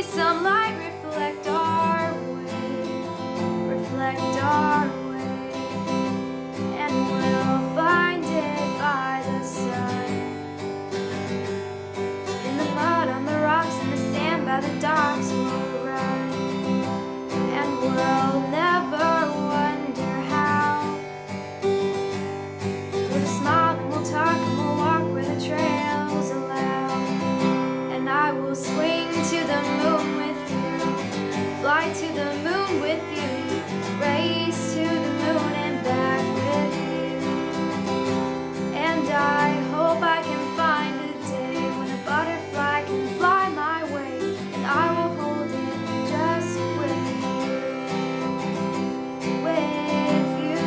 some light reflect our way, and we'll find it by the sun. In the mud, on the rocks, in the sand, by the docks we'll run, and we'll never wonder how. We'll smile and we'll talk and we'll walk where the trails allow, and I will swing to the moon with you, fly to the moon with you, race to the moon and back with you. And I hope I can find a day when a butterfly can fly my way, and I will hold it just with you, with you.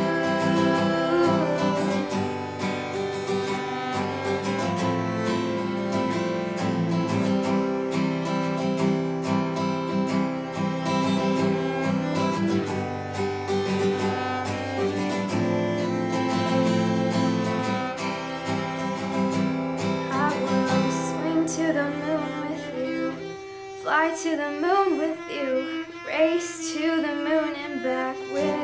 To the moon with you, fly to the moon with you, race to the moon and back with